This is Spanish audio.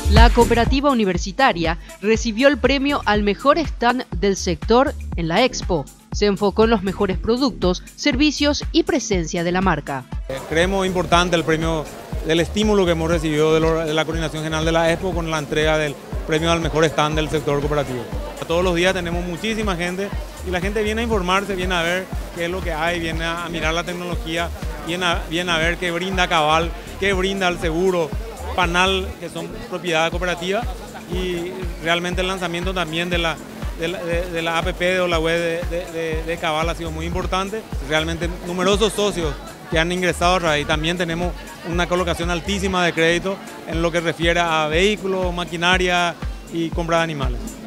La cooperativa universitaria recibió el premio al mejor stand del sector en la Expo. Se enfocó en los mejores productos, servicios y presencia de la marca. Creemos importante el premio del estímulo que hemos recibido de la Coordinación General de la Expo con la entrega del premio al mejor stand del sector cooperativo. Todos los días tenemos muchísima gente y la gente viene a informarse, viene a ver qué es lo que hay, viene a mirar la tecnología, viene a ver qué brinda Cabal, qué brinda el seguro, Panal, que son propiedad cooperativa, y realmente el lanzamiento también de la APP o la web de Cabal ha sido muy importante. Realmente numerosos socios que han ingresado a raíz. También tenemos una colocación altísima de crédito en lo que refiere a vehículos, maquinaria y compra de animales.